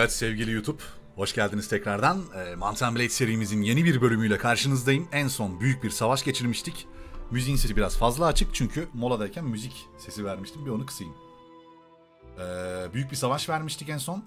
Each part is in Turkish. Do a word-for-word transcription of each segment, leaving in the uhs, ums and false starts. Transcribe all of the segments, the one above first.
Evet sevgili YouTube, hoş geldiniz tekrardan. E, Mountain Blade serimizin yeni bir bölümüyle karşınızdayım. En son büyük bir savaş geçirmiştik. Müziğin sesi biraz fazla açık çünkü moladayken müzik sesi vermiştim. Bir onu kısayım. E, büyük bir savaş vermiştik en son.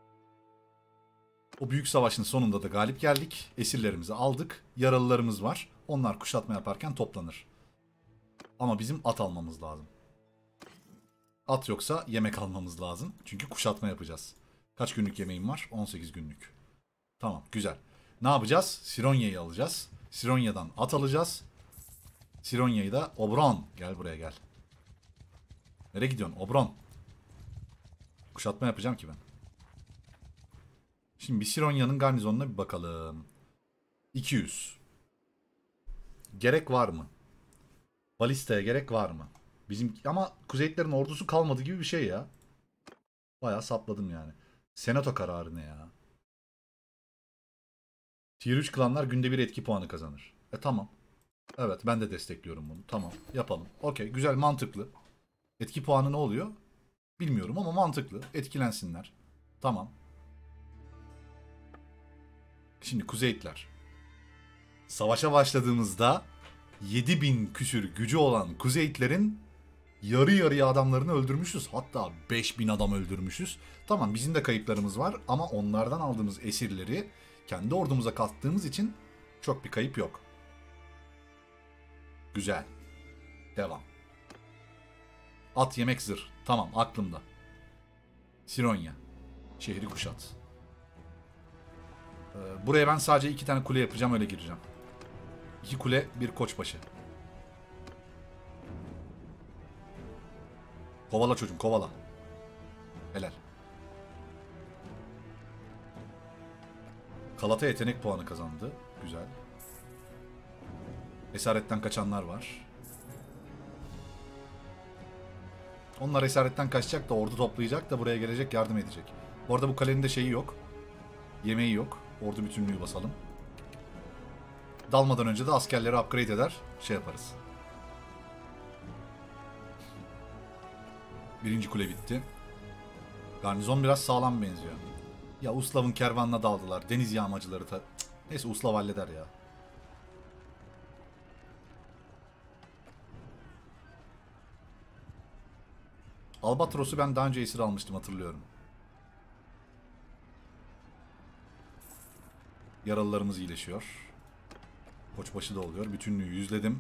O büyük savaşın sonunda da galip geldik. Esirlerimizi aldık. Yaralılarımız var. Onlar kuşatma yaparken toplanır. Ama bizim at almamız lazım. At yoksa yemek almamız lazım. Çünkü kuşatma yapacağız. Kaç günlük yemeğim var? on sekiz günlük. Tamam, güzel. Ne yapacağız? Sironya'yı alacağız. Sironya'dan at alacağız. Sironya'yı da Oberon. Gel buraya gel. Nereye gidiyorsun? Oberon. Kuşatma yapacağım ki ben. Şimdi bir Sironya'nın garnizonuna bir bakalım. iki yüz. Gerek var mı? Balista'ya gerek var mı? Bizim ama Kuzeyitlerin ordusu kalmadı gibi bir şey ya. Bayağı sapladım yani. Senato kararı ne ya? Tier üç klanlar günde bir etki puanı kazanır. E tamam. Evet, ben de destekliyorum bunu. Tamam, yapalım. Okey, güzel, mantıklı. Etki puanı ne oluyor? Bilmiyorum ama mantıklı. Etkilensinler. Tamam. Şimdi Kuzeyitler. Savaşa başladığımızda yedi bin küsür gücü olan Kuzeyitlerin yarı yarıya adamlarını öldürmüşüz. Hatta beş bin adam öldürmüşüz. Tamam, bizim de kayıplarımız var ama onlardan aldığımız esirleri kendi ordumuza kattığımız için çok bir kayıp yok. Güzel. Devam. At, yemek, zırh. Tamam, aklımda. Sironya. Şehri kuşat. Ee, buraya ben sadece iki tane kule yapacağım, öyle gireceğim. İki kule, bir koçbaşı. Kovala çocuğum, kovala. Helal. Kalata yetenek puanı kazandı. Güzel. Esaretten kaçanlar var. Onlar esaretten kaçacak da ordu toplayacak da buraya gelecek, yardım edecek. Bu arada bu kalenin de şeyi yok. Yemeği yok. Ordu bütünlüğü basalım. Dalmadan önce de askerleri upgrade eder. Şey yaparız. Birinci kule bitti. Garnizon biraz sağlam benziyor. Ya Uslav'ın kervanına daldılar. Deniz yağmacıları ta... Neyse, Uslav halleder ya. Albatros'u ben daha önce esir almıştım, hatırlıyorum. Yaralılarımız iyileşiyor. Koçbaşı da oluyor. Bütünlüğü yüzledim.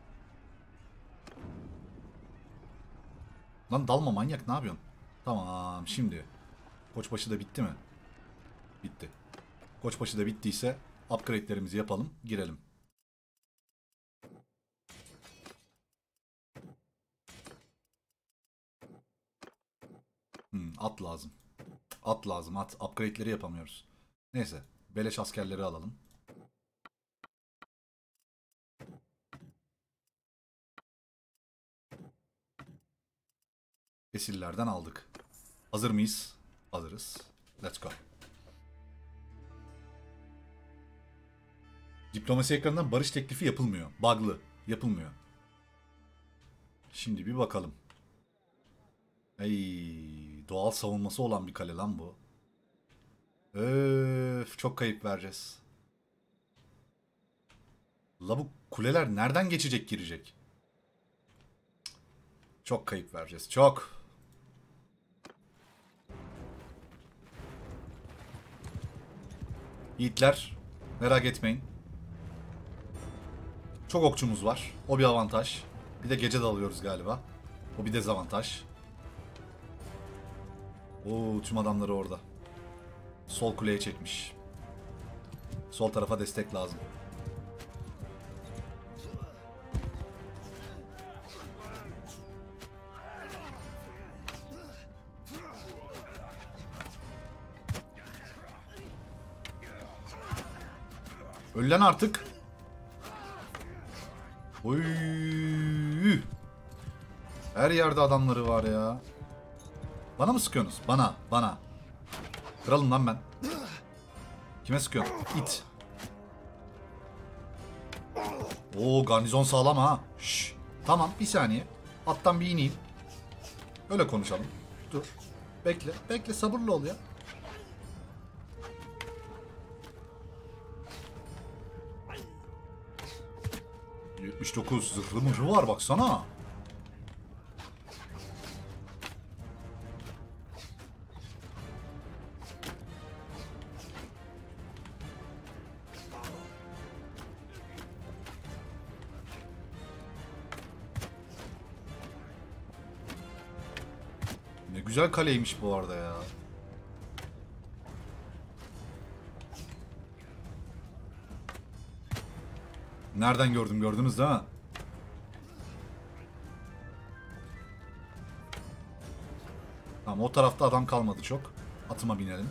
Lan dalma manyak, ne yapıyorsun? Tamam, şimdi. Koçbaşı da bitti mi? Bitti. Koçbaşı da bittiyse upgrade'lerimizi yapalım, girelim. Hmm, at lazım. At lazım, at. Upgrade'leri yapamıyoruz. Neyse, beleş askerleri alalım. Esirlerden aldık. Hazır mıyız? Hazırız. Let's go. Diplomasi ekranından barış teklifi yapılmıyor. Bug'lı. Yapılmıyor. Şimdi bir bakalım. Ey, doğal savunması olan bir kale lan bu. Öf, çok kayıp vereceğiz. La bu kuleler nereden geçecek, girecek? Çok kayıp vereceğiz. Çok. Yiğitler, merak etmeyin. Çok okçumuz var. O bir avantaj. Bir de gece dalıyoruz galiba. O bir dezavantaj. Oo, tüm adamları orada. Sol kuleye çekmiş. Sol tarafa destek lazım. Ölen artık. Oy. Her yerde adamları var ya. Bana mı sıkıyorsunuz? Bana, bana. Kralım lan ben. Kime sıkıyorsun? İt. Oo, garnizon sağlam ha. Şş. Tamam, bir saniye. Attan bir ineyim. Öyle konuşalım. Dur. Bekle, bekle, sabırlı ol ya. yetmiş dokuz zırhlı mırhı var baksana. Ne güzel kaleymiş bu arada ya. Nereden gördüm, gördünüz değil mi? Tamam, o tarafta adam kalmadı çok. Atıma binelim.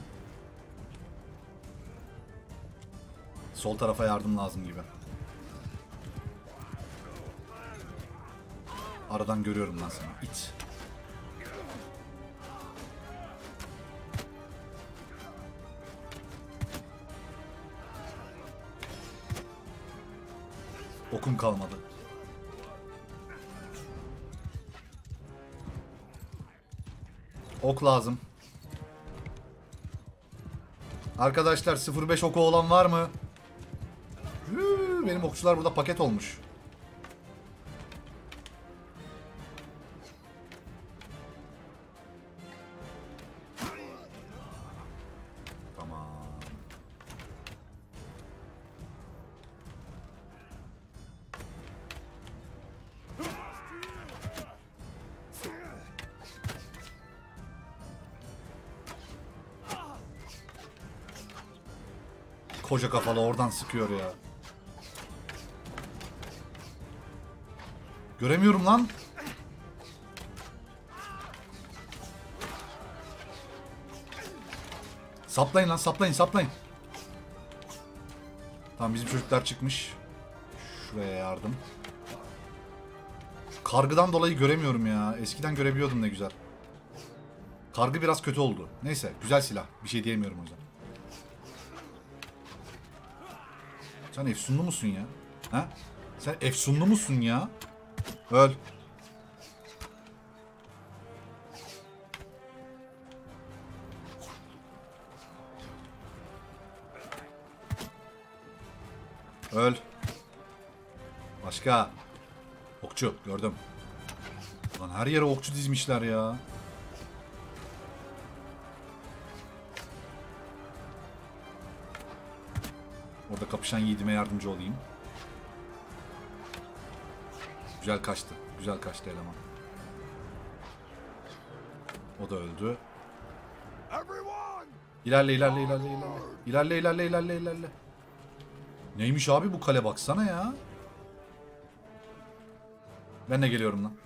Sol tarafa yardım lazım gibi. Aradan görüyorum lan seni. İt. Okum kalmadı. Ok lazım. Arkadaşlar sıfır beş oku olan var mı? Huu, benim okçular burada paket olmuş. Tamam. Koca kafalı oradan sıkıyor ya. Göremiyorum lan. Saplayın lan, saplayın, saplayın. Tamam, bizim çocuklar çıkmış. Şuraya yardım. Kargıdan dolayı göremiyorum ya. Eskiden görebiliyordum ne güzel. Kargı biraz kötü oldu. Neyse, güzel silah. Bir şey diyemiyorum o yüzden. Sen efsunlu musun ya? Ha? Sen efsunlu musun ya? Öl. Öl. Başka. Okçu gördüm. Lan her yere okçu dizmişler ya. Orada kapışan yiğidime yardımcı olayım. Güzel kaçtı. Güzel kaçtı eleman. O da öldü. İlerle ilerle ilerle ilerle. İlerle ilerle ilerle ilerle. Neymiş abi bu kale, baksana ya. Ben de geliyorum lan.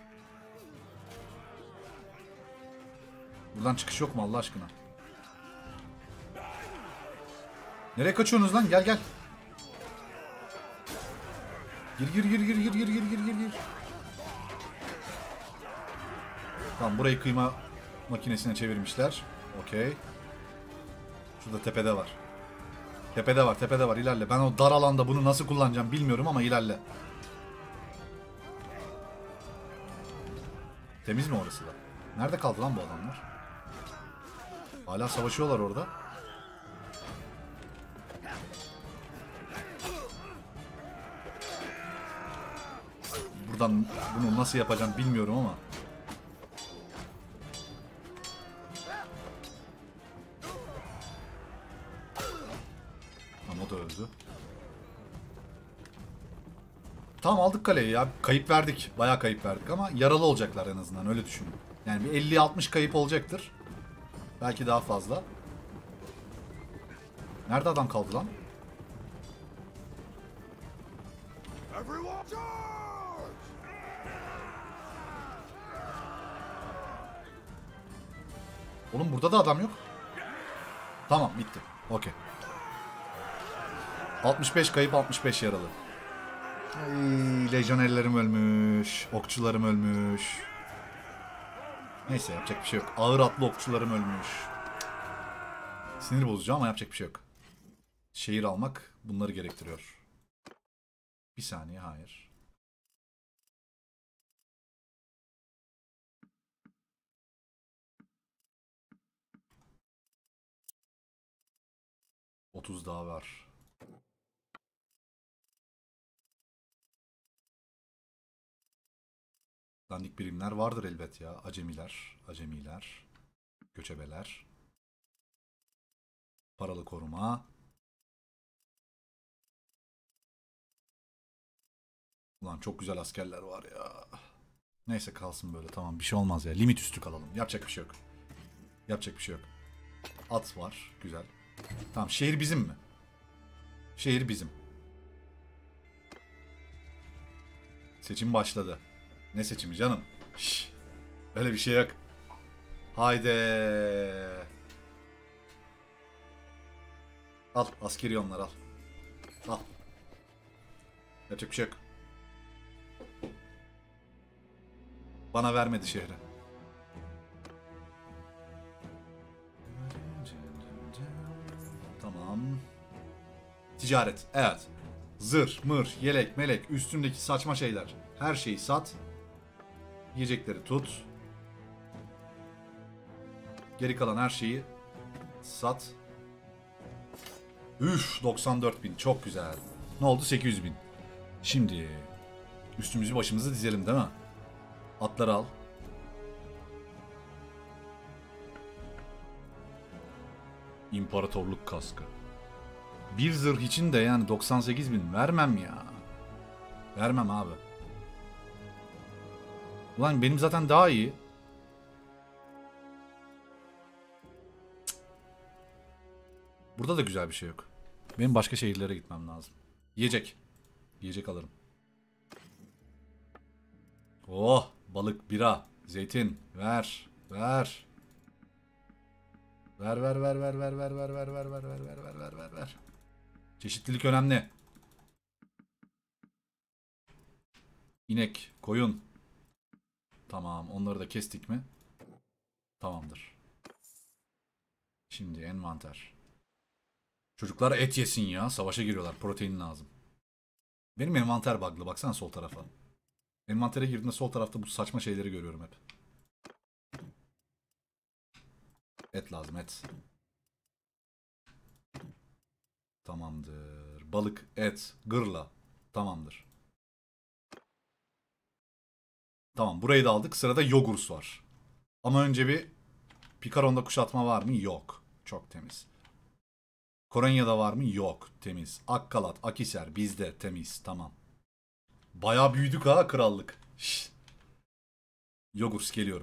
Buradan çıkış yok mu Allah aşkına? Nereye kaçıyorsunuz lan? Gel gel. Gir gir gir gir gir gir gir gir gir gir. Tamam, burayı kıyma makinesine çevirmişler. Okey. Şurada tepede var. Tepede var, tepede var. İlerle. Ben o dar alanda bunu nasıl kullanacağım bilmiyorum ama ilerle. Temiz mi orası da? Nerede kaldı lan bu adamlar? Hala savaşıyorlar orada. Buradan bunu nasıl yapacağım bilmiyorum ama. Ama o da öldü. Tamam, aldık kaleyi ya. Kayıp verdik. Bayağı kayıp verdik ama yaralı olacaklar en azından, öyle düşünün. Yani bir elli altmış kayıp olacaktır. Belki daha fazla. Nerede adam kaldı lan? Oğlum burada da adam yok. Tamam, bitti. Okey. altmış beş kayıp, altmış beş yaralı. Ay, lejyonerlerim ölmüş. Okçularım ölmüş. Neyse, yapacak bir şey yok. Ağır atlı okçularım ölmüş. Sinir bozucu ama yapacak bir şey yok. Şehir almak bunları gerektiriyor. Bir saniye, hayır. otuz daha var. Dandik birimler vardır elbet ya. Acemiler, acemiler, göçebeler. Paralı koruma. Ulan çok güzel askerler var ya. Neyse kalsın böyle, tamam, bir şey olmaz ya. Limit üstü kalalım. Yapacak bir şey yok. Yapacak bir şey yok. At var. Güzel. Tamam, şehir bizim mi? Şehir bizim. Seçim başladı. Ne seçimi canım? Şş, öyle bir şey yok. Haydi. Al askeri onlar, al. Al. Yapacak bir şey yok. Bana vermedi şehri. Tamam. Ticaret. Evet. Zırh, mır, yelek, melek, üstündeki saçma şeyler. Her şeyi sat. Yiyecekleri tut. Geri kalan her şeyi sat. Üf, doksan dört bin. Çok güzel. Ne oldu? sekiz yüz bin. Şimdi üstümüzü başımızı dizelim değil mi? Atları al. İmparatorluk kaskı. Bir zırh için de yani doksan sekiz bin vermem ya. Vermem abi. Ulan benim zaten daha iyi. Cık. Burada da güzel bir şey yok. Benim başka şehirlere gitmem lazım. Yiyecek. Yiyecek alırım. Oh, balık, bira, zeytin. Ver. Ver. Ver ver ver ver ver ver ver ver ver ver ver ver ver ver ver ver. Çeşitlilik önemli. İnek, koyun. Tamam, onları da kestik mi? Tamamdır. Şimdi envanter. Çocuklar et yesin ya. Savaşa giriyorlar. Protein lazım. Benim envanter bug'lı. Baksana sol tarafa. Envantere girdiğimde sol tarafta bu saçma şeyleri görüyorum hep. Et lazım, et. Tamamdır. Balık, et, gırla. Tamamdır. Tamam, burayı da aldık. Sırada Yogurs var. Ama önce bir Pikaron'da kuşatma var mı? Yok. Çok temiz. Koronya'da var mı? Yok. Temiz. Akkalat, Akisar bizde. Temiz. Tamam. Bayağı büyüdük ha krallık. Şşt. Yogurs geliyorum.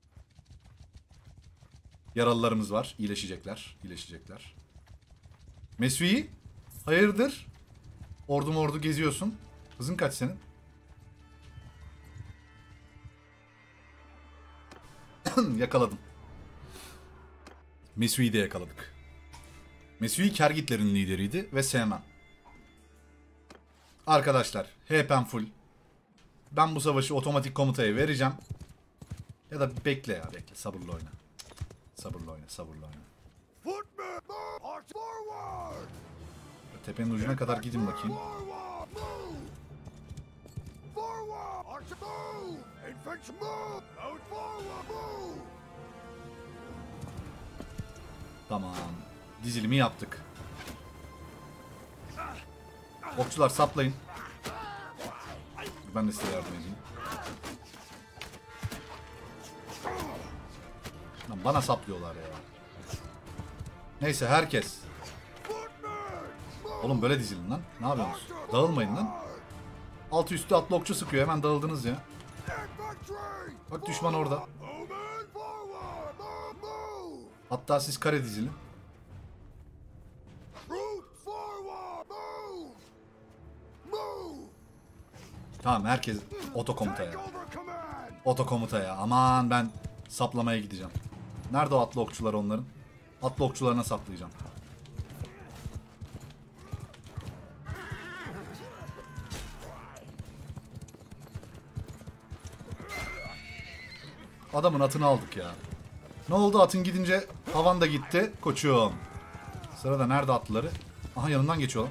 Yaralılarımız var. İyileşecekler. İyileşecekler. Mesui? Hayırdır? Ordu mordu geziyorsun. Hızın kaç senin? Yakaladım. Mesui'yi de yakaladık. Mesui Kergitlerin lideriydi ve sevmem. Arkadaşlar, H P'm full. Ben bu savaşı otomatik komutaya vereceğim. Ya da bekle ya, bekle. Sabırlı oyna. Sabırlı oyna, sabırlı oyna. Tepenin ucuna kadar gidin bakayım. Tamam. Dizilimi yaptık. Okçular saplayın. Ben de size yardım edeyim. Lan bana saplıyorlar ya. Neyse herkes. Oğlum böyle dizilin lan. Ne yapıyorsunuz? Dağılmayın lan. Altı üstü atlı okçu sıkıyor. Hemen dağıldınız ya. Bak düşman orada. Hatta siz kare dizilin. Tamam, herkes otokomutaya. Otokomutaya. Aman ben saplamaya gideceğim. Nerede o atlı okçular onların? Atlı okçularına saplayacağım. Adamın atını aldık ya. Ne oldu atın gidince havan da gitti koçum. Sırada nerede atlıları? Aha yanından geçiyorlar.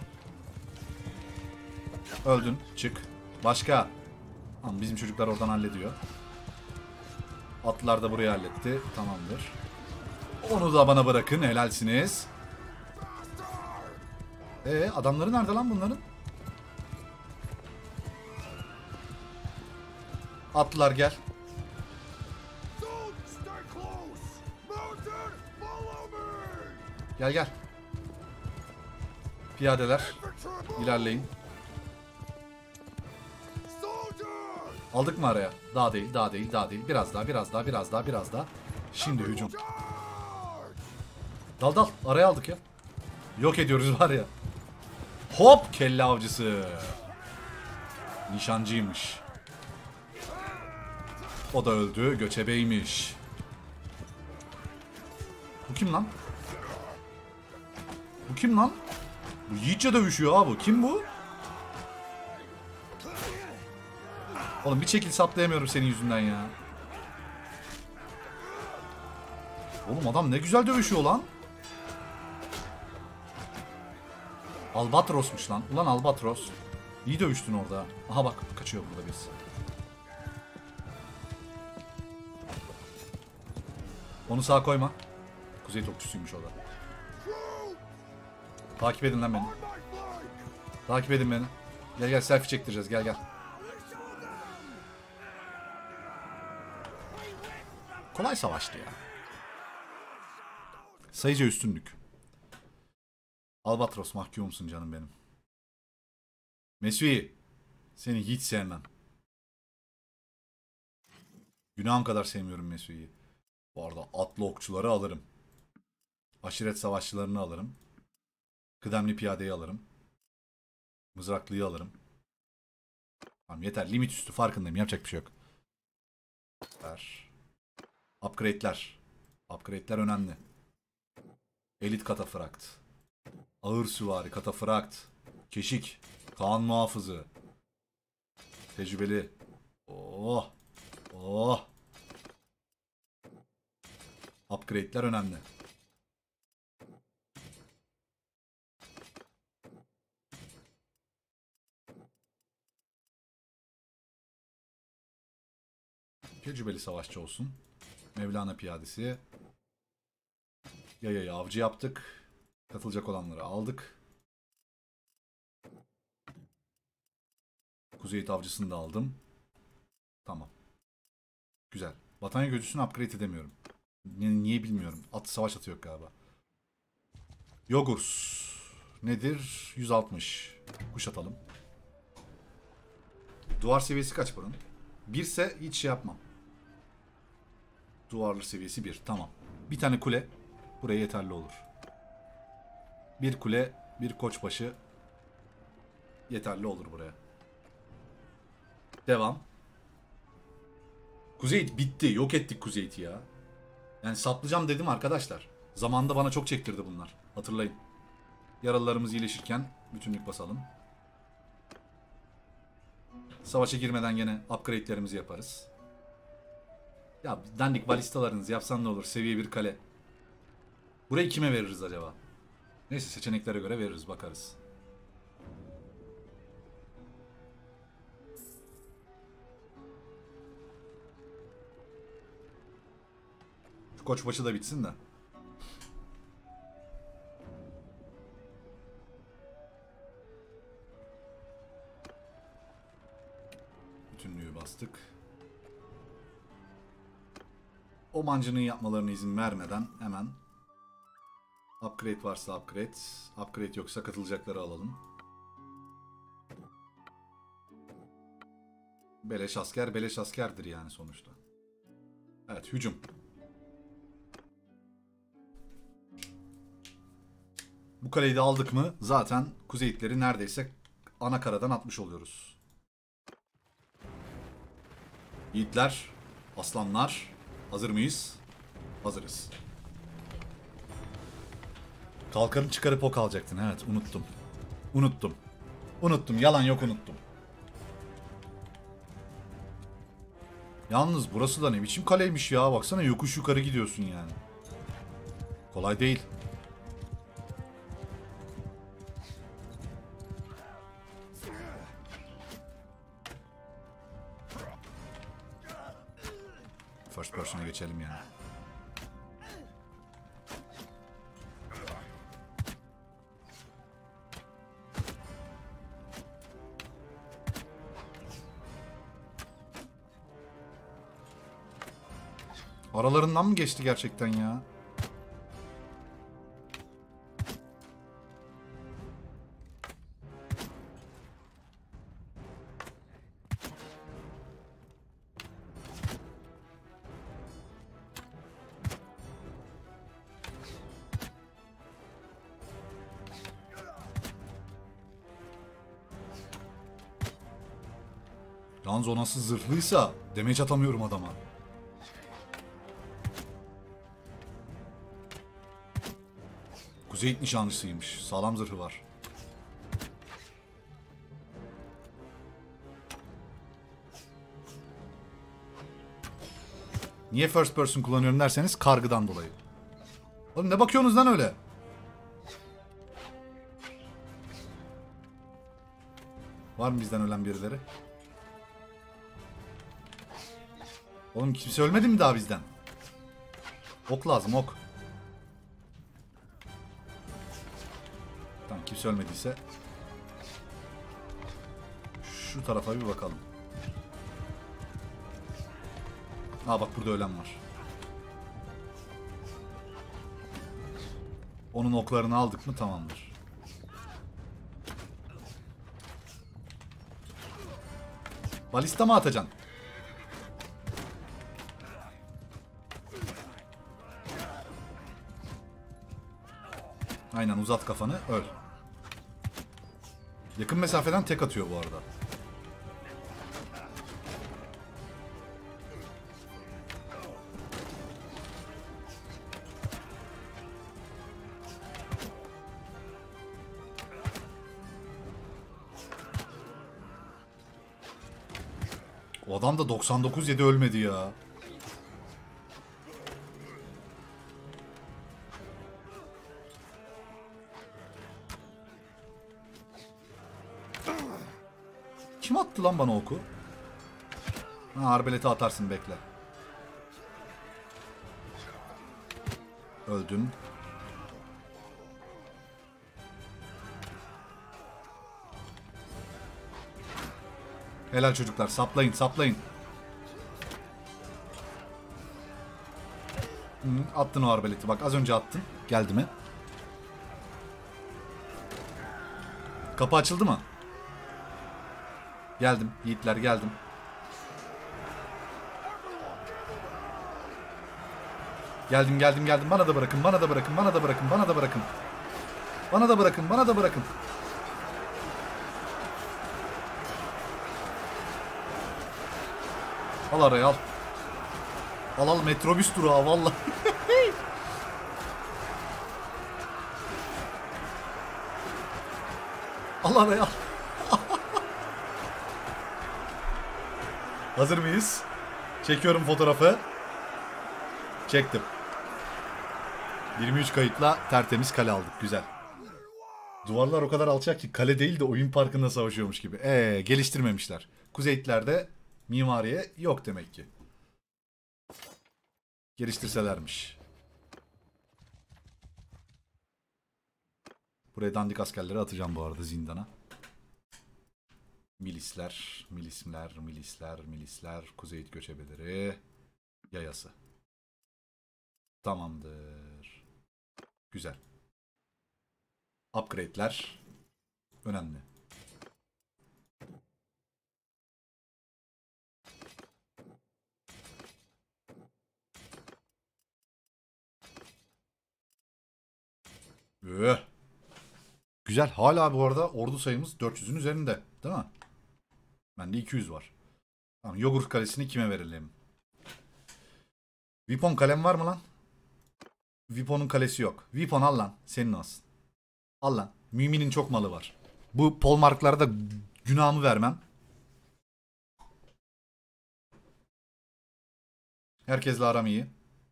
Öldün, çık. Başka. Ama bizim çocuklar oradan hallediyor. Atlılar da burayı halletti. Tamamdır. Onu da bana bırakın, helalsiniz. Ee, adamları nerede lan bunların? Atlılar gel. Gel gel. Piyadeler. İlerleyin. Aldık mı araya? Daha değil, daha değil, daha değil. Biraz daha, biraz daha, biraz daha, biraz daha. Şimdi hücum. Dal dal. Araya aldık ya. Yok ediyoruz var ya. Hop, kelle avcısı. Nişancıymış. O da öldü. Göçebeymiş. Bu kim lan? Bu kim lan? Bu yiğitçe dövüşüyor abi. Kim bu? Oğlum bir çekil, saplayamıyorum senin yüzünden ya. Oğlum adam ne güzel dövüşüyor lan. Albatros'muş lan. Ulan Albatros. İyi dövüştün orada. Aha bak kaçıyor burada birisi. Onu sağa koyma. Kuzey topçusuymuş o da. Takip edin lan beni. Takip edin beni. Gel gel selfie çektireceğiz, gel gel. Kolay savaştı ya. Sayıca üstünlük. Albatros mahkumsun canım benim. Mesui. Seni hiç sevmem. Günahım kadar sevmiyorum Mesui'yi. Bu arada atlı okçuları alırım. Aşiret savaşçılarını alırım. Kıdemli piyadeyi alırım. Mızraklıyı alırım. Tamam yeter. Limit üstü farkındayım. Yapacak bir şey yok. Ver. Upgrade'ler. Upgrade'ler önemli. Elit katafrakt. Ağır süvari katafrakt. Keşik. Kaan muhafızı. Tecrübeli. Oh. Oh. Upgrade'ler önemli. Tecrübeli savaşçı olsun. Mevlana piyadesi. Yayayı avcı yaptık. Katılacak olanları aldık. Kuzey avcısını da aldım. Tamam. Güzel. Batanya gözcüsünü upgrade edemiyorum. Niye, niye bilmiyorum. At savaş atı yok galiba. Yogurs. Nedir? yüz altmış. Kuşatalım. Duvar seviyesi kaç buranın? bir ise hiç şey yapmam. Duvarlı seviyesi bir. Tamam. Bir tane kule. Buraya yeterli olur. Bir kule, bir koçbaşı yeterli olur buraya. Devam. Kuzeyit bitti. Yok ettik Kuzeyit'i ya. Yani saplayacağım dedim arkadaşlar. Zamanında bana çok çektirdi bunlar. Hatırlayın. Yaralılarımız iyileşirken bütünlük basalım. Savaşa girmeden gene upgrade'lerimizi yaparız. Ya dandik balistalarınızı yapsan ne olur? Seviye bir kale. Burayı kime veririz acaba? Neyse seçeneklere göre veririz, bakarız. Şu koçbaşı da bitsin de. Bütünlüğü bastık. O mancının yapmalarına izin vermeden hemen upgrade varsa upgrade, upgrade yoksa katılacakları alalım. Beleş asker, beleş askerdir yani sonuçta. Evet, hücum. Bu kaleyi de aldık mı zaten Kuzeyitleri neredeyse ana karadan atmış oluyoruz. Yiğitler, aslanlar, hazır mıyız? Hazırız. Kalkanı çıkarıp ok alacaktın. Evet, unuttum. Unuttum. Unuttum. Yalan yok, unuttum. Yalnız burası da ne biçim kaleymiş ya. Baksana yokuş yukarı gidiyorsun yani. Kolay değil. First person'a geçelim yani. Aralarından mı geçti gerçekten ya? Yalnız o nasıl zırhlıysa damage atamıyorum adama. Kuzey nişanlısıymış. Sağlam zırhı var. Niye first person kullanıyorum derseniz kargıdan dolayı. Oğlum ne bakıyorsunuz lan öyle? Var mı bizden ölen birileri? Oğlum kimse ölmedi mi daha bizden? Ok lazım, ok. Tamam, kimse ölmediyse şu tarafa bir bakalım. Aa bak, burada ölen var. Onun oklarını aldık mı tamamdır. Balista mı atacaksın? Aynen, uzat kafanı, öl. Yakın mesafeden tek atıyor bu arada. O adam da doksan dokuz yedi ölmedi ya. Kim attı lan bana oku? Ha, arbeleti atarsın, bekle. Öldüm. Helal çocuklar, saplayın saplayın. Hı, attın o arbeleti, bak az önce attın. Geldi mi? Kapı açıldı mı? Geldim yiğitler, geldim. Geldim geldim geldim, bana da bırakın, bana da bırakın, bana da bırakın, bana da bırakın. Bana da bırakın, bana da bırakın. Al araya al. Al al, metrobüs durağı vallahi. Al araya al. Hazır mıyız? Çekiyorum fotoğrafı. Çektim. yirmi üç kayıtla tertemiz kale aldık. Güzel. Duvarlar o kadar alçak ki kale değil de oyun parkında savaşıyormuş gibi. Eee geliştirmemişler. Kuzeyliklerde mimariye yok demek ki. Geliştirselermiş. Buraya dandik askerleri atacağım bu arada zindana. Milisler, milisler, milisler, milisler, Kuzeyit göçebeleri, yayası. Tamamdır. Güzel. Upgrade'ler önemli. Öh. Güzel. Hala bu arada ordu sayımız dört yüzün üzerinde. Değil mi? Bende iki yüz var. Tamam, Yogurt kalesini kime verelim? Vipon kalem var mı lan? Vipon'un kalesi yok. Vipon al lan. Senin olsun. Al lan. Mümin'in çok malı var. Bu polmarklarda günahımı vermem. Herkesle aram iyi.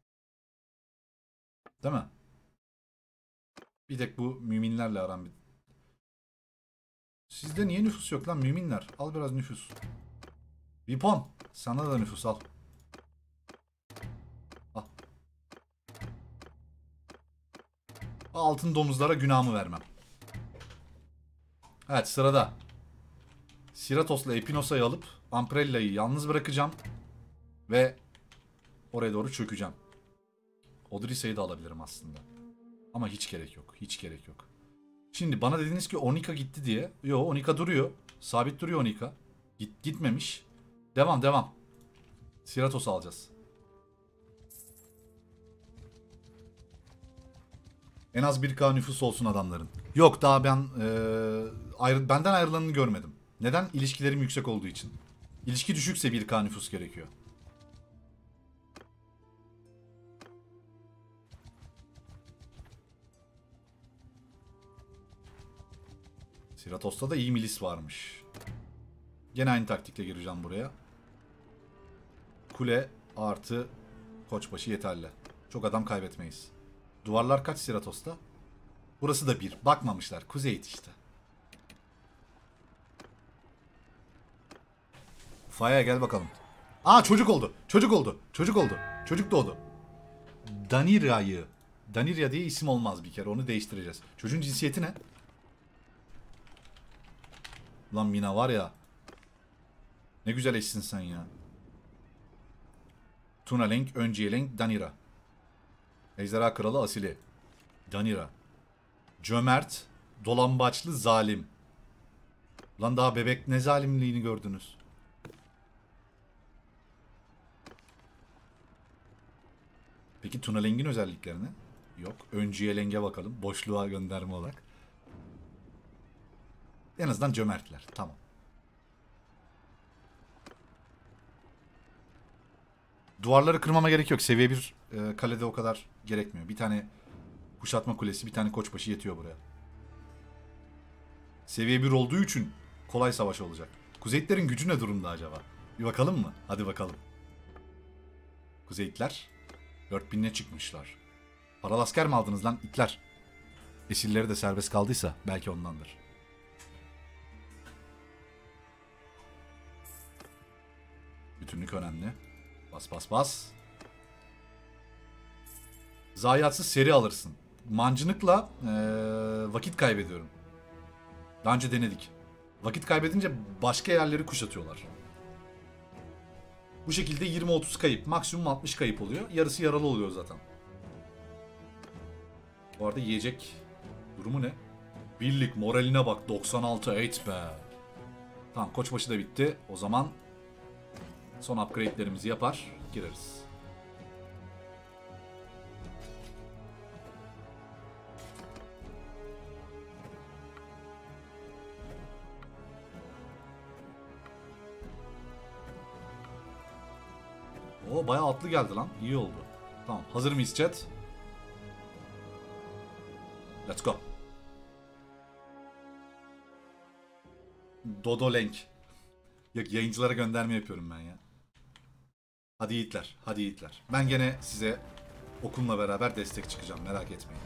Değil mi? Bir tek bu müminlerle aram. Sizde niye nüfus yok lan müminler? Al biraz nüfus. Vipon. Sana da nüfus al. Al. Altın domuzlara günahımı vermem. Evet, sırada. Siratos'la Epinosa'yı alıp Amprella'yı yalnız bırakacağım. Ve Oraya doğru çökeceğim. Odrissa'yı da alabilirim aslında. Ama hiç gerek yok. Hiç gerek yok. Şimdi bana dediniz ki Onika gitti diye. Yo, Onika duruyor. Sabit duruyor Onika. Git, gitmemiş. Devam devam. Siratos'u alacağız. En az bir K nüfus olsun adamların. Yok, daha ben e, ayrı, benden ayrılanını görmedim. Neden? İlişkilerim yüksek olduğu için. İlişki düşükse bir K nüfus gerekiyor. Siratos'ta da iyi milis varmış. Gene aynı taktikle gireceğim buraya. Kule artı koçbaşı yeterli. Çok adam kaybetmeyiz. Duvarlar kaç Siratos'ta? Burası da bir. Bakmamışlar. Kuzey işte. Faya gel bakalım. Aa, çocuk oldu. Çocuk oldu. Çocuk oldu. Çocuk doğdu. Danira'yı. Danira diye isim olmaz bir kere. Onu değiştireceğiz. Çocuğun cinsiyeti ne? Lan Mina var ya. Ne güzel eşsin sen ya. Tunalenk, Öncüyelenk, Danira. Ejderha Kralı Asili. Danira. Cömert, dolambaçlı, zalim. Lan daha bebek ne zalimliğini gördünüz? Peki Tunaleng'in özelliklerini? Yok. Öncüyeleng'e bakalım. Boşluğa gönderme olarak. En azından cömertler. Tamam. Duvarları kırmama gerek yok. Seviye bir e, kalede o kadar gerekmiyor. Bir tane kuşatma kulesi, bir tane koçbaşı yetiyor buraya. Seviye bir olduğu için kolay savaş olacak. Kuzeyitlerin gücü ne durumda acaba? Bir bakalım mı? Hadi bakalım. Kuzeyitler dört bin'e çıkmışlar. Paralı asker mi aldınız lan itler? Esirleri de serbest kaldıysa belki ondandır. Bütünlük önemli. Bas bas bas. Zayiatsız seri alırsın. Mancınıkla ee, vakit kaybediyorum. Daha önce denedik. Vakit kaybedince başka yerleri kuşatıyorlar. Bu şekilde yirmi otuz kayıp. Maksimum altmış kayıp oluyor. Yarısı yaralı oluyor zaten. Bu arada yiyecek durumu ne? Birlik moraline bak. doksan altı et be. Tamam, koçbaşı da bitti. O zaman son upgrade'lerimizi yapar. Gireriz. O bayağı atlı geldi lan. İyi oldu. Tamam. Hazır mıyız chat? Let's go. Dodolenk. Yok, yayıncılara gönderme yapıyorum ben ya. Hadi yiğitler. Hadi yiğitler. Ben gene size okumla beraber destek çıkacağım. Merak etmeyin.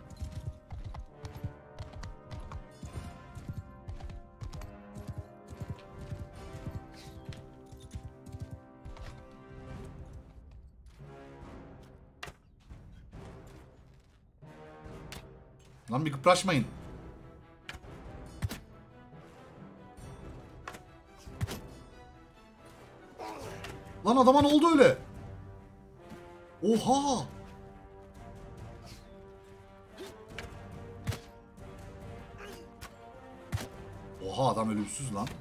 Lan bir kıpraşmayın. Lan adama ne oldu öyle? Oha! Oha, adam ölümsüz lan.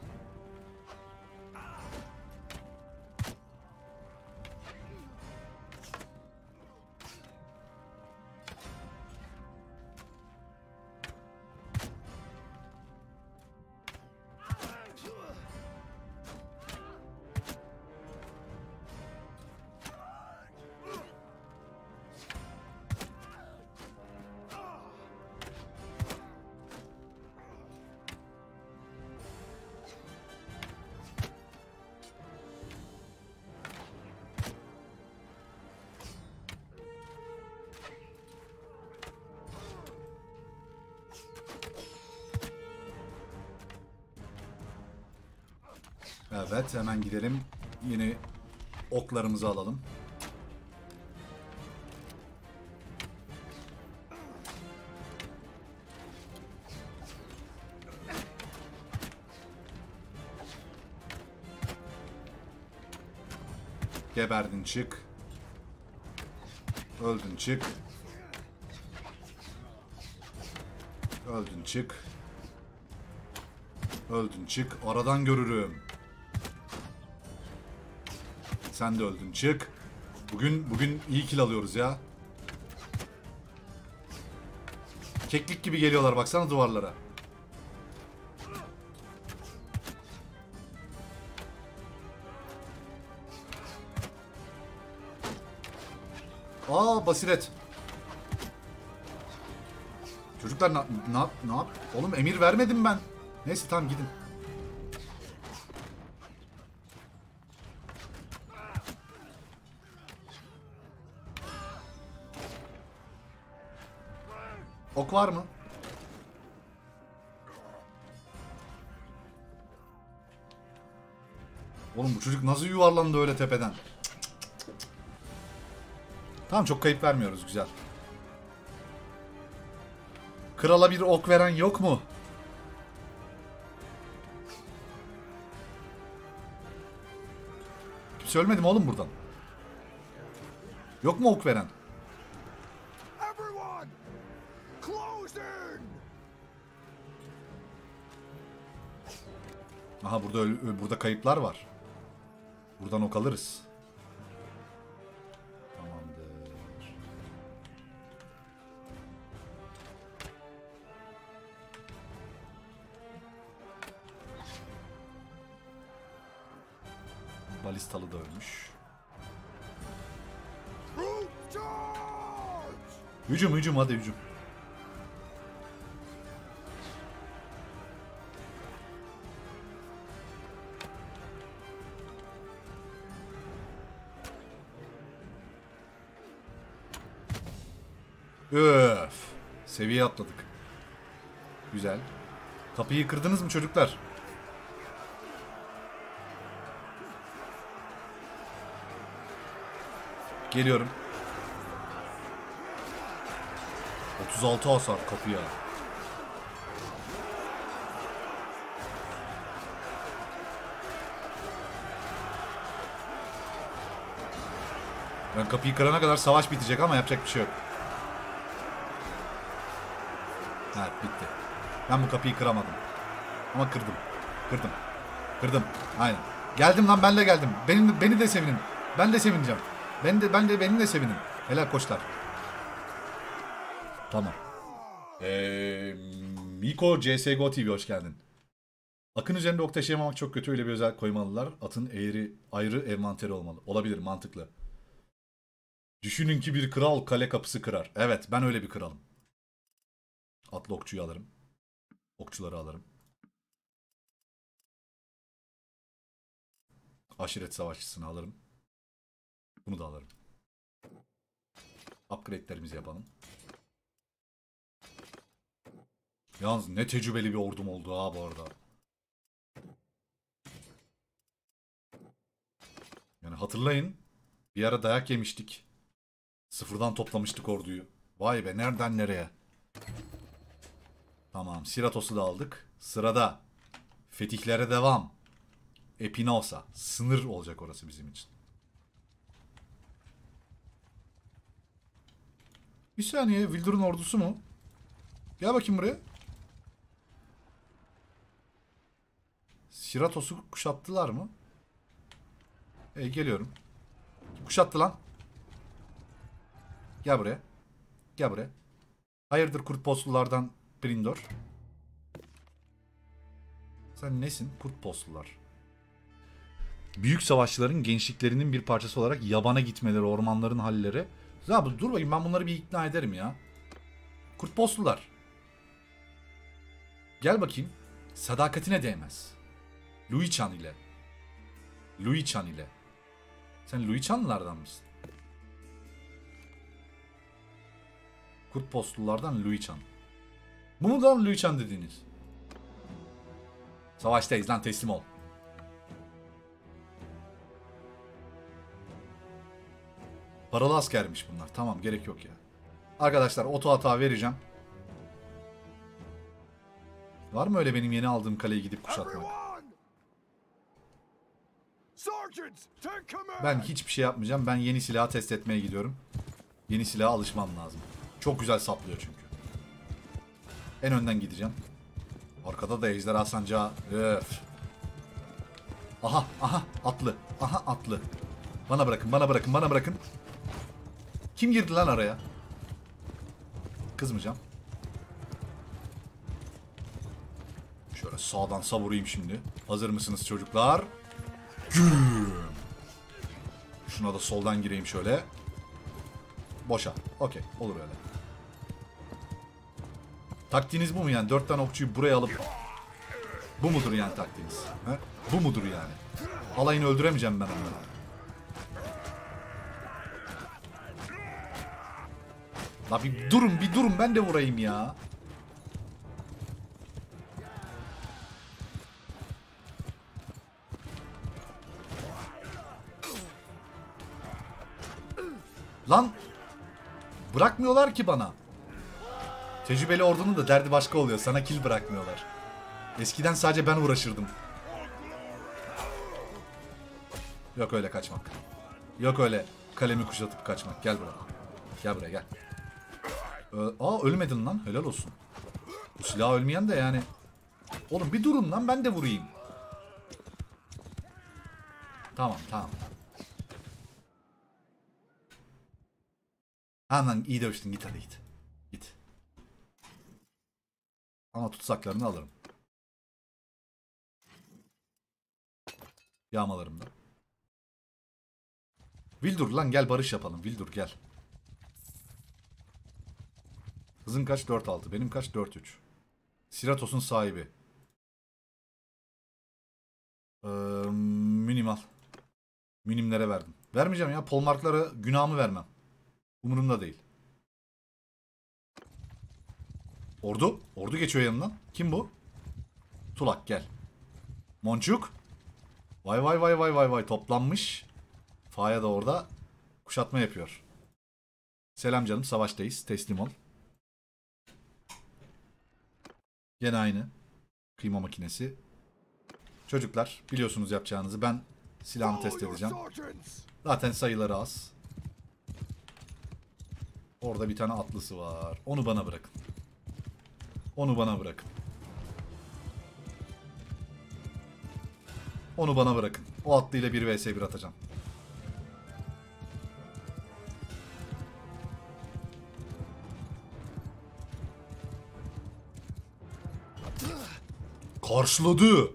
Evet, hemen gidelim. Yeni oklarımızı alalım. Geberdin, çık. Öldün çık. Öldün çık. Öldün çık. Aradan görürüm. Sen de öldün çık. Bugün bugün iyi kill alıyoruz ya. Keklik gibi geliyorlar baksana duvarlara. Aa basiret. Çocuklar ne ne ne yap? Oğlum emir vermedim ben. Neyse tamam gidin. Ok var mı? Oğlum bu çocuk nasıl yuvarlandı öyle tepeden? Tamam çok kayıp vermiyoruz güzel. Krala bir ok veren yok mu? Kimse ölmedi mi oğlum buradan? Yok mu ok veren? Aha burada öl- burada kayıplar var. Buradan ok alırız. Tamamdır. Balistalı da ölmüş. Hücum hücum hadi hücum. Öf. Seviye atladık. Güzel. Kapıyı kırdınız mı çocuklar? Geliyorum. otuz altı hasar kapıya. Ben kapıyı kırana kadar savaş bitecek ama yapacak bir şey yok. Evet bitti. Ben bu kapıyı kıramadım. Ama kırdım. Kırdım. Kırdım. Aynen. Geldim lan ben de geldim. Benim, beni de sevinin. Ben de sevineceğim. Ben de ben de beni de sevinin. Helal koçlar. Tamam. Ee, Miko C S G O T V hoş geldin. Akın üzerinde ok taşıyamamak çok kötü. Öyle bir özel koymalılar. Atın eğri ayrı envanteri olmalı. Olabilir mantıklı. Düşünün ki bir kral kale kapısı kırar. Evet ben öyle bir kralım. Atlı okçuyu alırım. Okçuları alırım. Aşiret savaşçısını alırım. Bunu da alırım. Upgrade'lerimizi yapalım. Yalnız ne tecrübeli bir ordum oldu ha bu arada. Yani hatırlayın. Bir ara dayak yemiştik. Sıfırdan toplamıştık orduyu. Vay be nereden nereye. Tamam Siratos'u da aldık. Sırada. Fetihlere devam. Epinosa. Sınır olacak orası bizim için. Bir saniye. Wildur'un ordusu mu? Gel bakayım buraya. Siratos'u kuşattılar mı? E geliyorum. Kuşattı lan. Gel buraya. Gel buraya. Hayırdır kurt postlulardan Brindor? Sen nesin? Kurt postlular. Büyük savaşçıların gençliklerinin bir parçası olarak yabana gitmeleri, ormanların halleri. Ya dur bakayım ben bunları bir ikna ederim ya. Kurt postlular. Gel bakayım. Sadakatine değmez. Louis Chan ile. Louis Chan ile. Sen Louis Chan'lardan mısın? Kurt postlulardan Louis Chan. Bu mu lan Louis Chan dediğiniz? Savaştayız lan teslim ol. Paralı askermiş bunlar. Tamam gerek yok ya. Arkadaşlar oto hata vereceğim. Var mı öyle benim yeni aldığım kaleyi gidip kuşatmak? Ben hiçbir şey yapmayacağım. Ben yeni silahı test etmeye gidiyorum. Yeni silaha alışmam lazım. Çok güzel saplıyor çünkü. En önden gideceğim. Arkada da ejderha sancağı. Öf. Aha aha atlı. Aha atlı. Bana bırakın bana bırakın bana bırakın. Kim girdi lan araya? Kızmayacağım. Şöyle sağdan savurayım şimdi. Hazır mısınız çocuklar? Güm. Şuna da soldan gireyim şöyle. Boşa. Okey. Olur öyle. Taktiğiniz bu mu yani? Dört tane okçuyu buraya alıp... Bu mudur yani taktiğiniz? He? Bu mudur yani? Alayını öldüremeyeceğim ben onları. La bir durun bir durun ben de vurayım ya. Lan bırakmıyorlar ki bana. Tecrübeli ordunun da derdi başka oluyor. Sana kill bırakmıyorlar. Eskiden sadece ben uğraşırdım. Yok öyle kaçmak. Yok öyle kalemi kuşatıp kaçmak. Gel buraya. Gel buraya gel. Ö Aa ölmedin lan. Helal olsun. Bu silah ölmeyen de yani. Oğlum bir durun lan ben de vurayım. Tamam tamam. Aman iyi dövüştün git hadi git. Git. Ama tutsaklarını alırım. Yağmalarımda. Vildur lan gel barış yapalım. Vildur gel. Kızın kaç? dört altı. Benim kaç? dört üç. Siratos'un sahibi. Ee, minimal. Minimlere verdim. Vermeyeceğim ya. Polmarklara günahımı vermem. Umurumda değil. Ordu. Ordu geçiyor yanından. Kim bu? Tulak gel. Monçuk. Vay vay vay vay vay vay. Toplanmış. Faya da orada kuşatma yapıyor. Selam canım. Savaştayız. Teslim ol. Gene aynı. Kıyma makinesi. Çocuklar biliyorsunuz yapacağınızı. Ben silahımı test edeceğim. Zaten sayıları az. Orada bir tane atlısı var. Onu bana bırakın. Onu bana bırakın. Onu bana bırakın. O atlıyla bir vs bir atacağım. Karşıladı.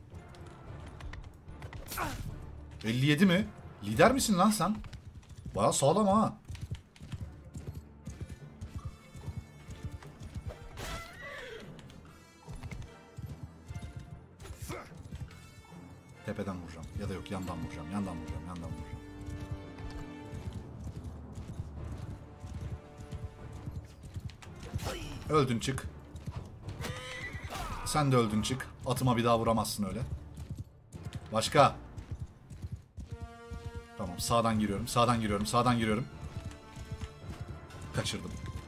elli yedi mi? Lider misin lan sen? Baya sağlam ha. Tepeden vuracağım. Ya da yok yandan vuracağım. Yandan vuracağım. Yandan vuracağım. Öldün çık. Sen de öldün çık. Atıma bir daha vuramazsın öyle. Başka. Tamam sağdan giriyorum. Sağdan giriyorum. Sağdan giriyorum. Kaçırdım.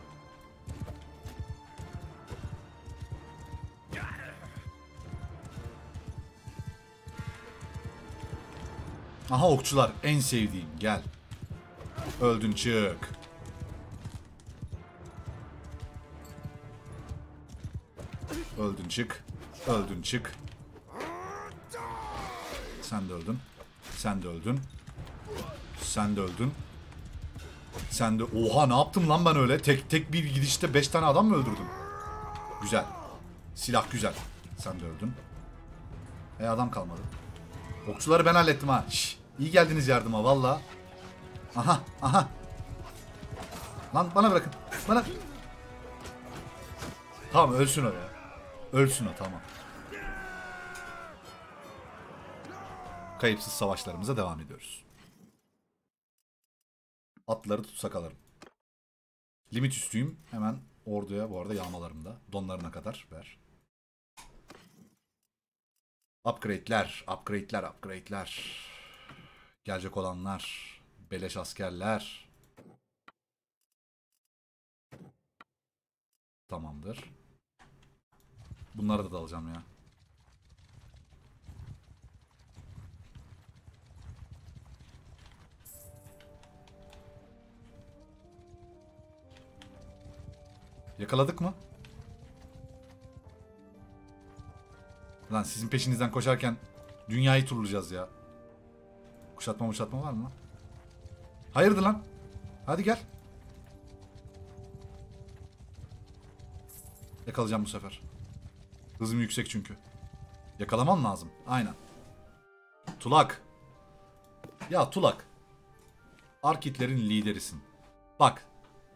Aha okçular. En sevdiğim. Gel. Öldün çık. Öldün çık. Öldün çık. Sen de öldün. Sen de öldün. Sen de öldün. Sen de... Oha ne yaptım lan ben öyle? Tek tek bir gidişte beş tane adam mı öldürdüm? Güzel. Silah güzel. Sen de öldün. E adam kalmadı. Okçuları ben hallettim ha. Şş, iyi geldiniz yardıma valla. Aha aha. Lan bana bırakın. Bana... Tamam ölsün o ya. Ölsün o tamam. Kayıpsız savaşlarımıza devam ediyoruz. Atları tutsak alırım. Limit üstüyüm. Hemen orduya bu arada yağmalarımda. Donlarına kadar ver. Upgrade'ler, upgrade'ler, upgrade'ler. Gelecek olanlar. Beleş askerler. Tamamdır. Bunları da alacağım ya. Yakaladık mı? Lan sizin peşinizden koşarken dünyayı turlayacağız ya. Kuşatma kuşatma var mı? Hayırdır lan? Hadi gel. Yakalayacağım bu sefer. Hızım yüksek çünkü. Yakalamam lazım. Aynen. Tulak. Ya Tulak. Arkitlerin liderisin. Bak.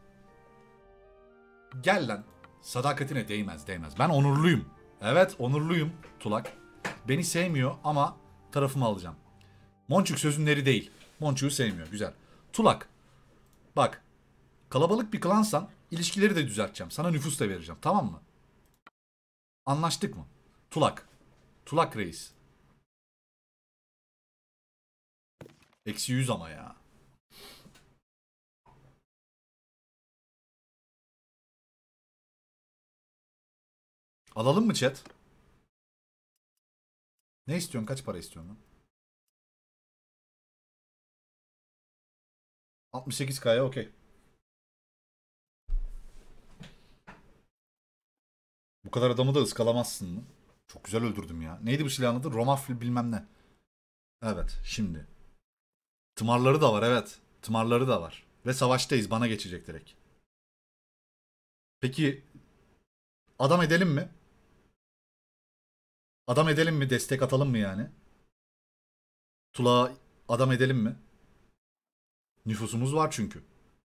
Gel lan. Sadakatine değmez değmez. Ben onurluyum. Evet onurluyum Tulak. Beni sevmiyor ama tarafımı alacağım. Monçuk sözünleri değil. Monçuk'u sevmiyor. Güzel. Tulak. Bak. Kalabalık bir klansan ilişkileri de düzelteceğim. Sana nüfus da vereceğim. Tamam mı? Anlaştık mı? Tulak. Tulak reis. Eksi yüz ama ya. Alalım mı chat? Ne istiyorsun? Kaç para istiyorsun lan? altmış sekiz K'ya okey. Bu kadar adamı da ıskalamazsın mı? Çok güzel öldürdüm ya. Neydi bu silahın adı? Romafil bilmem ne. Evet şimdi. Tımarları da var evet. Tımarları da var. Ve savaştayız. Bana geçecek direkt. Peki adam edelim mi? Adam edelim mi? Destek atalım mı yani? Tula adam edelim mi? Nüfusumuz var çünkü.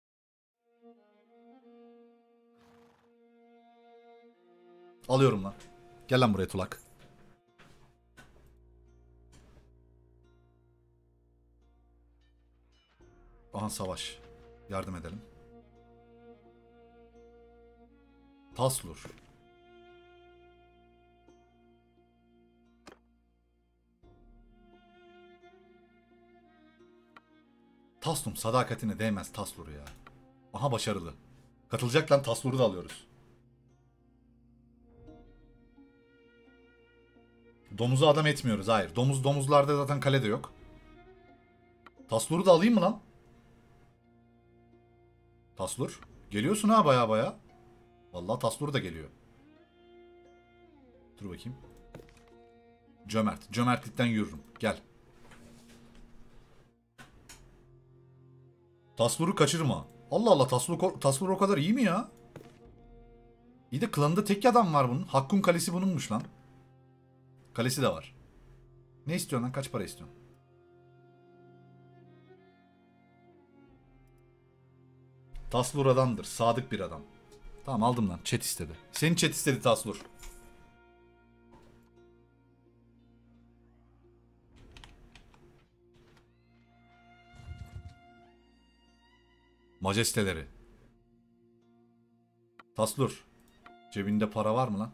Alıyorum lan. Gel lan buraya Tulak. Aha savaş. Yardım edelim. Taslur. Taslum sadakatine değmez Taslur'u ya. Aha başarılı. Katılacak lan Taslur'u da alıyoruz. Domuzu adam etmiyoruz hayır. Domuz domuzlarda zaten kalede yok. Taslur'u da alayım mı lan? Taslur. Geliyorsun ha baya baya. Vallahi Taslur da geliyor. Dur bakayım. Cömert. Cömertlikten yürürüm. Gel. Taslur'u kaçırma. Allah Allah Taslur, Taslur o kadar iyi mi ya? İyi de klanında tek adam var bunun. Hakkun kalesi bununmuş lan. Kalesi de var. Ne istiyorsun lan? Kaç para istiyorsun? Taslur adamdır. Sadık bir adam. Tamam aldım lan. Chat istedi. Senin chat istedi Taslur. Majesteleri. Taslur. Cebinde para var mı lan?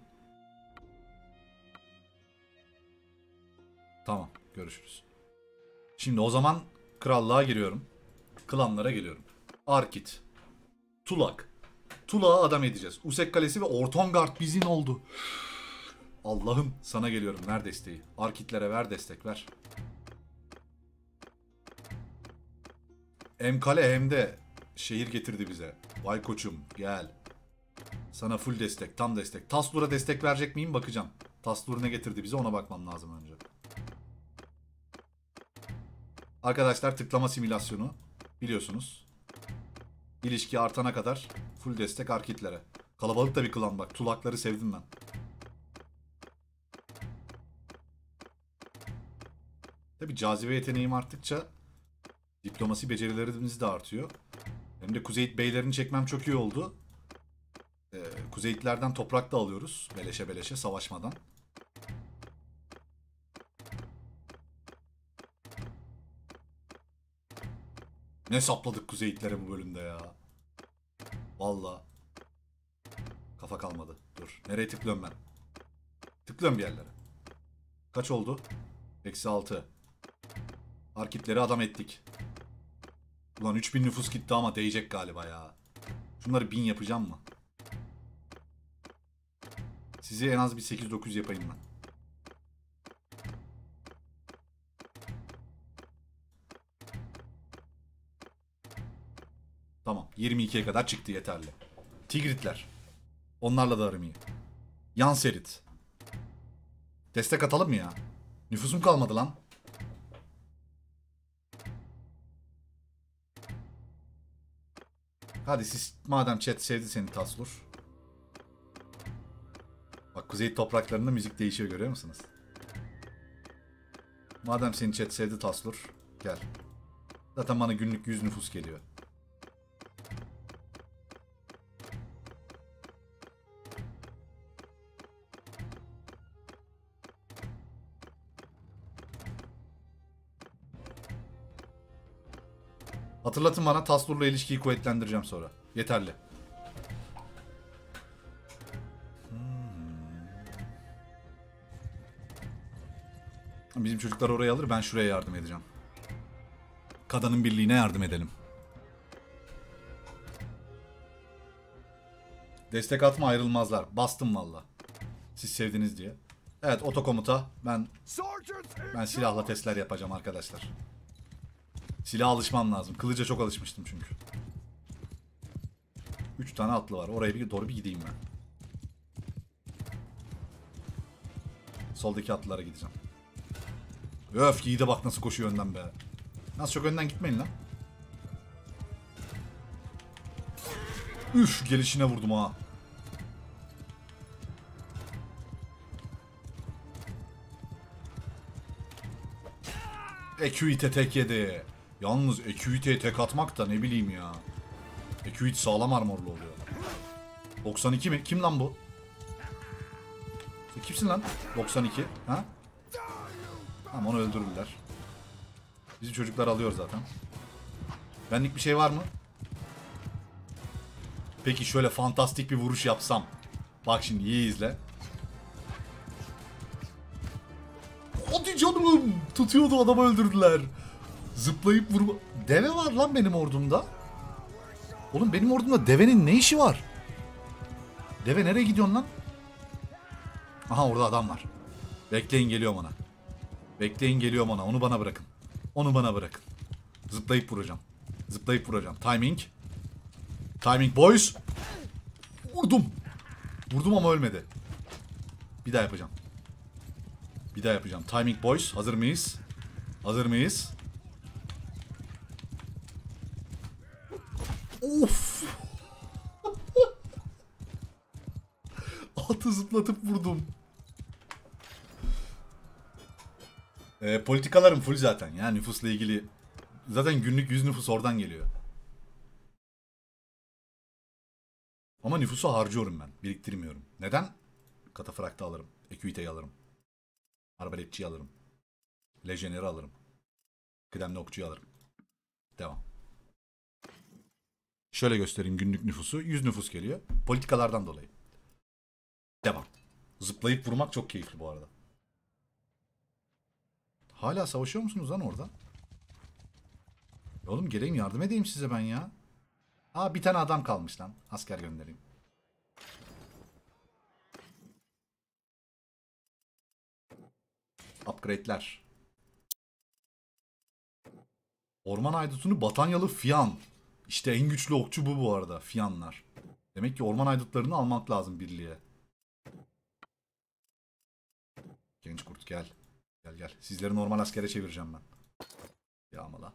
Tamam. Görüşürüz. Şimdi o zaman krallığa giriyorum. Klanlara geliyorum. Arkit. Tulak. Tulak'a adam edeceğiz. Usek Kalesi ve Ortongard bizim oldu. Allah'ım sana geliyorum. Ver desteği. Arkitlere ver destek ver. Hem kale hem de şehir getirdi bize. Vay koçum gel. Sana full destek, tam destek. Taslur'a destek verecek miyim bakacağım. Taslur ne getirdi bize ona bakmam lazım önce. Arkadaşlar tıklama simülasyonu biliyorsunuz. İlişki artana kadar full destek arkitlere. Kalabalık da bir klan bak. Tulakları sevdim ben. Tabi cazibe yeteneğim arttıkça diplomasi becerilerimiz de artıyor. Hem de Kuzeyit beylerini çekmem çok iyi oldu. Ee, Kuzeyitlerden toprak da alıyoruz. Beleşe beleşe savaşmadan. Ne sapladık Kuzeyitlere bu bölümde ya. Valla. Kafa kalmadı. Dur. Nereye tıklıyorum ben? Tıklıyorum bir yerlere. Kaç oldu? Eksi altı. Arkitleri adam ettik. Ulan üç bin nüfus gitti ama değecek galiba ya. Şunları bin yapacağım mı? Sizi en az bir sekiz dokuz yapayım ben. Tamam. yirmi ikiye kadar çıktı yeterli. Tigritler. Onlarla da aram iyi. Yan serit. Destek atalım mı ya? Nüfusum kalmadı lan. Hadi siz madem chat sevdi seni Taslur. Bak kuzey topraklarında müzik değişiyor, görüyor musunuz? Madem seni chat sevdi Taslur. Gel. Zaten bana günlük yüz nüfus geliyor. Hatırlatın bana, Taslur'la ilişkiyi kuvvetlendireceğim sonra. Yeterli. Hmm. Bizim çocuklar oraya alır, ben şuraya yardım edeceğim. Kadının birliğine yardım edelim. Destek atma, ayrılmazlar. Bastım valla. Siz sevdiniz diye. Evet, otokomuta. Ben ben silahla testler yapacağım arkadaşlar. Silaha alışmam lazım. Kılıca çok alışmıştım çünkü. Üç tane atlı var. Oraya bir doğru bir gideyim ben. Soldaki atlılara gideceğim. Öf, iyi de bak nasıl koşuyor önden be. Nasıl çok önden gitmeyin lan. Üf, gelişine vurdum ha. Equite tek yedi. Yalnız Equite'ye tek atmak da ne bileyim ya. Equite sağlam armorlu oluyor. doksan iki mi? Kim lan bu? Sen kimsin lan? doksan iki. Ha? Tamam, onu öldürürler. Bizim çocuklar alıyor zaten. Benlik bir şey var mı? Peki şöyle fantastik bir vuruş yapsam. Bak şimdi iyi izle. Hadi canım. Tutuyordu, adamı öldürdüler. Zıplayıp vurma. Deve var lan benim ordumda. Oğlum benim ordumda devenin ne işi var? Deve nereye gidiyorsun lan? Aha, orada adam var. Bekleyin, geliyorum ona. Bekleyin, geliyorum ona. Onu bana bırakın. Onu bana bırakın. Zıplayıp vuracağım. Zıplayıp vuracağım. Timing. Timing boys. Vurdum. Vurdum ama ölmedi. Bir daha yapacağım. Bir daha yapacağım. Timing boys. Hazır mıyız? Hazır mıyız? Of. Atı zıplatıp vurdum. Ee, politikalarım full zaten ya, nüfusla ilgili. Zaten günlük yüz nüfus oradan geliyor. Ama nüfusu harcıyorum ben. Biriktirmiyorum. Neden? Katafrakta alırım. Equite'yi alırım. Arbaletçiyi alırım. Lejyoneri alırım. Kıdemli okçuyu alırım. Devam. Şöyle göstereyim günlük nüfusu. yüz nüfus geliyor. Politikalardan dolayı. Devam. Zıplayıp vurmak çok keyifli bu arada. Hala savaşıyor musunuz lan orada? Oğlum geleyim, yardım edeyim size ben ya. Aa, bir tane adam kalmış lan. Asker göndereyim. Upgrade'ler. Orman haydutunu Batanyalı Fiyan. İşte en güçlü okçu bu bu arada. Fiyanlar. Demek ki orman haydutlarını almak lazım birliğe. Genç kurt gel. Gel gel. Sizleri normal askere çevireceğim ben. Yağmala.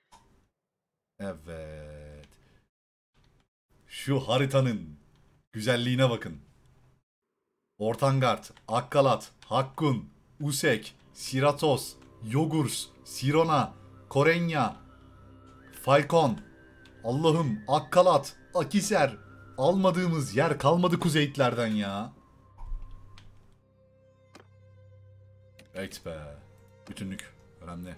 Evet. Şu haritanın güzelliğine bakın. Ortangard, Akkalat, Hakkun, Usek, Siratos, Yogurs, Sirona, Korenya, Falcon. Allah'ım, Akkalat, Akiser. Almadığımız yer kalmadı kuzeyitlerden ya. Evet be. Bütünlük. Önemli.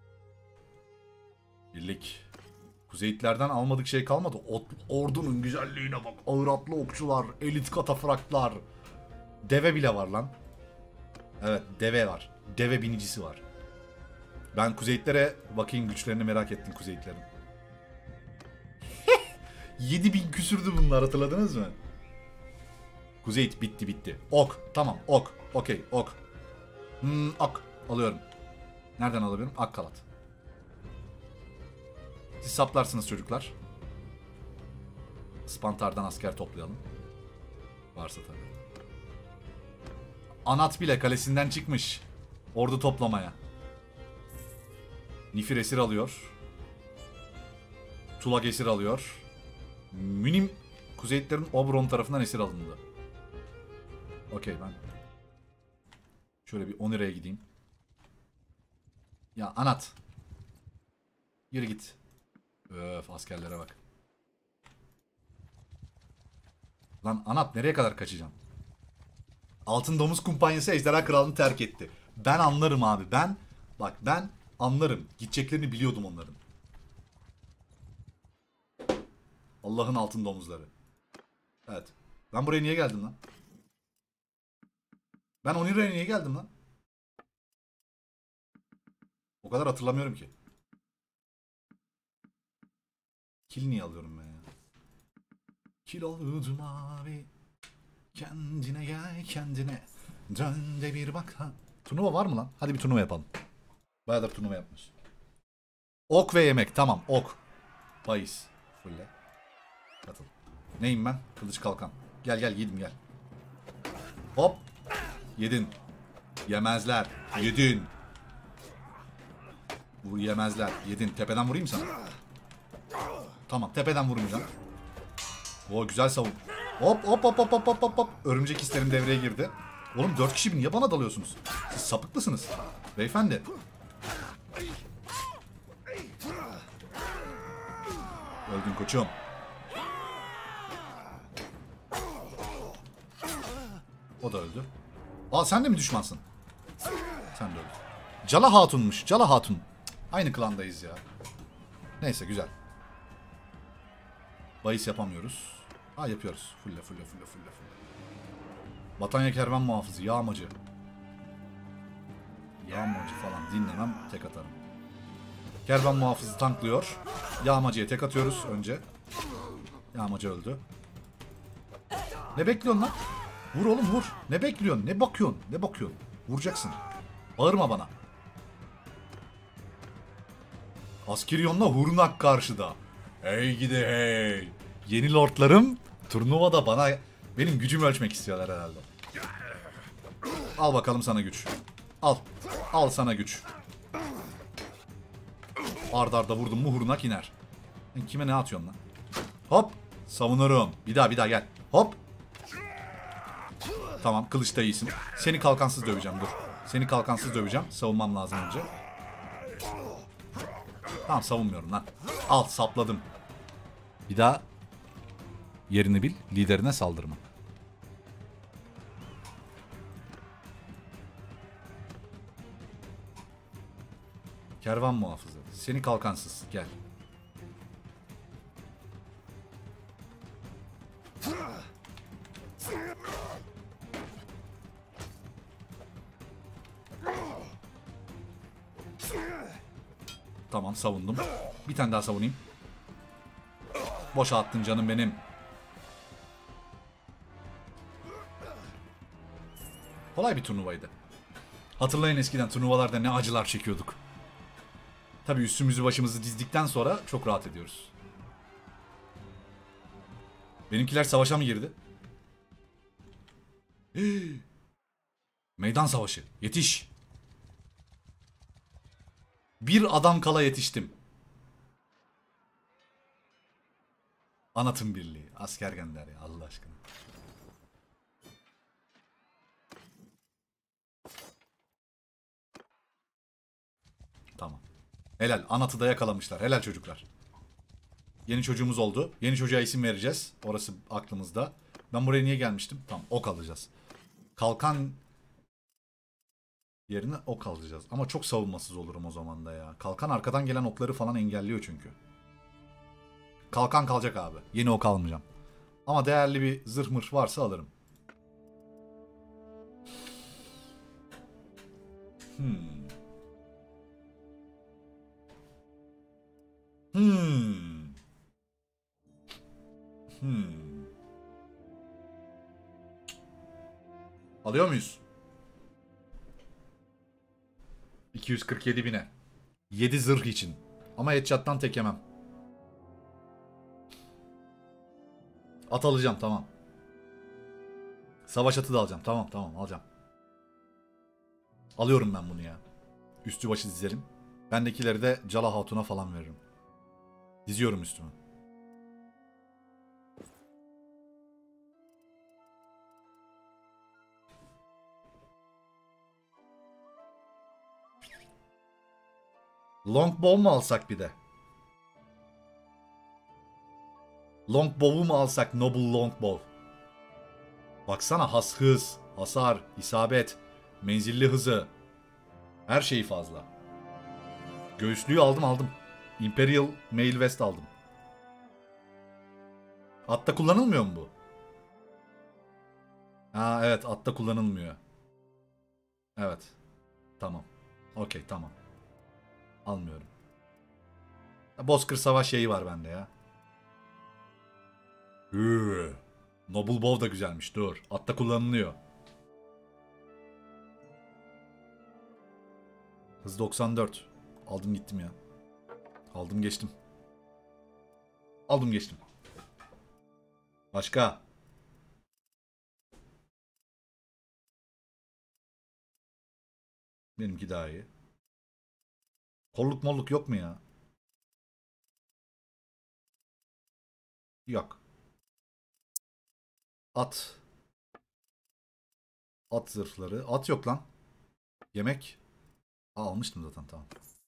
Birlik. Kuzeyitlerden almadık şey kalmadı. O, ordunun güzelliğine bak. Ağır atlı okçular, elit katafraklar. Deve bile var lan. Evet, deve var. Deve binicisi var. Ben kuzeyitlere bakayım, güçlerini merak ettim kuzeyitlerin. yedi bin küsürdü bunlar, hatırladınız mı? Kuzeyit bitti bitti. Ok. Tamam, ok. Okey, ok. Hmm, ok. Alıyorum. Nereden alıyorum? Akkalat. Siz saplarsınız çocuklar. Spantar'dan asker toplayalım. Varsa tabii. Anat bile kalesinden çıkmış. Ordu toplamaya. Nifir esir alıyor. Tulag esir alıyor. Münim Kuzeyitlerin Oberon tarafından esir alındı. Okey ben. Şöyle bir Onire'ye gideyim. Ya Anat. Yürü git. Öf askerlere bak. Lan Anat nereye kadar kaçacağım? Altın Domuz Kumpanyası Ejderha Kralını terk etti. Ben anlarım abi. Ben bak ben anlarım. Gideceklerini biliyordum onların. Allah'ın altın domuzları. Evet. Ben buraya niye geldim lan? Ben Onire'ye niye geldim lan? O kadar hatırlamıyorum ki. Kill niye alıyorum ben ya? Kill oldum abi. Kendine gel kendine. Dön de bir bak ha. Turnuva var mı lan? Hadi bir turnuva yapalım. Bayağıdır turnuva yapmış. Ok ve yemek. Tamam ok. Bahis. Fulle. Katıl. Neyim ben? Kılıç kalkan. Gel gel yedim gel. Hop. Yedin. Yemezler. Yedin. Bu yemezler. Yedin. Tepeden vurayım sana. Tamam tepeden vurmayacağım. O güzel savun. Hop hop hop hop hop hop hop. Örümcek hislerim devreye girdi. Oğlum dört kişi niye bana dalıyorsunuz? Siz sapık mısınız? Beyefendi. Öldün koçum. O da öldü. Aa sen de mi düşmansın? Sen de öldün. Cala Hatun'muş. Cala Hatun. Aynı klandayız ya. Neyse güzel. Bahis yapamıyoruz. Ha yapıyoruz. Fulle fulle fulle fulle fulle. Batanya Kervan Muhafızı. Yağmacı. Yağmacı falan dinlemem. Tek atarım. Kervan Muhafızı tanklıyor. Yağmacıya tek atıyoruz önce. Yağmacı öldü. Ne bekliyorsun lan? Vur oğlum vur. Ne bekliyorsun? Ne bakıyorsun? Ne bakıyorsun? Vuracaksın. Bağırma bana. Askerion'la Hurnak karşıda. Hey gidi hey. Yeni lordlarım turnuvada bana benim gücümü ölçmek istiyorlar herhalde. Al bakalım sana güç. Al. Al sana güç. Arda arda vurdum mu Hurnak iner. Ben kime ne atıyorsun lan? Hop. Savunurum. Bir daha bir daha gel. Hop. Tamam kılıçta iyisin. Seni kalkansız döveceğim dur. Seni kalkansız döveceğim. Savunmam lazım önce. Tamam savunmuyorum lan. Al sapladım. Bir daha yerini bil. Liderine saldırma. Kervan muhafızı. Seni kalkansız. Gel. Tamam savundum. Bir tane daha savunayım. Boşa attın canım benim. Kolay bir turnuvaydı. Hatırlayın eskiden turnuvalarda ne acılar çekiyorduk. Tabii üstümüzü başımızı dizdikten sonra çok rahat ediyoruz. Benimkiler savaşa mı girdi? Hii. Meydan savaşı. Yetiş. Bir adam kala yetiştim. Anatım birliği. Asker gönder ya Allah aşkına. Tamam. Helal. Anat'ı da yakalamışlar. Helal çocuklar. Yeni çocuğumuz oldu. Yeni çocuğa isim vereceğiz. Orası aklımızda. Ben buraya niye gelmiştim? Tamam ok alacağız. Kalkan yerine ok alacağız. Ama çok savunmasız olurum o zaman da ya. Kalkan arkadan gelen okları falan engelliyor çünkü. Kalkan kalacak abi. Yeni ok almayacağım. Ama değerli bir zırh mırh varsa alırım. Hmm. Hmm. Hmm. Alıyor muyuz? iki yüz kırk yedi bine. yedi zırh için. Ama headshot'tan tek yemem. At alacağım tamam. Savaş atı da alacağım. Tamam tamam alacağım. Alıyorum ben bunu ya. Üstü başı dizelim. Bendekileri de Cala Hatun'a falan veririm. Diziyorum üstümü. Longbow mu alsak bir de? Longbow'u mu alsak? Noble Longbow. Baksana has hız, hasar, isabet, menzilli hızı. Her şeyi fazla. Göğüslüğü aldım aldım. Imperial Mail West aldım. Atta kullanılmıyor mu bu? Ha evet atta kullanılmıyor. Evet. Tamam. Okey tamam. Almıyorum. Bozkır Savaş şeyi var bende ya. Hıı. Noble Bow da güzelmiş dur. Atta kullanılıyor. Hız doksan dört. Aldım gittim ya. Aldım geçtim. Aldım geçtim. Başka. Benimki daha iyi. Kolluk molluk yok mu ya? Yok. At. At zırhları. At yok lan. Yemek. Aa, almıştım zaten tamam.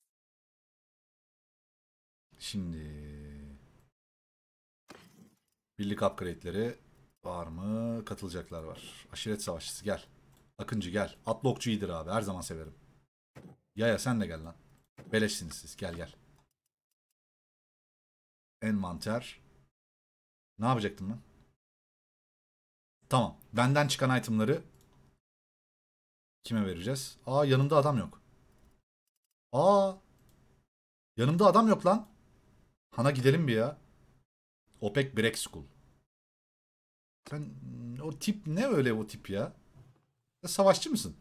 Şimdi. Birlik upgrade'leri var mı? Katılacaklar var. Aşiret savaşçısı gel. Akıncı gel. Atlı okçu iyidir abi. Her zaman severim. Yaya sen de gel lan. Beleşsiniz siz. Gel gel. Envanter. Ne yapacaktım ben? Tamam. Benden çıkan itemları kime vereceğiz? Aa yanımda adam yok. Aa yanımda adam yok lan. Han'a gidelim bir ya. Opek Break School. Sen o tip ne öyle o tip ya? Ya savaşçı mısın?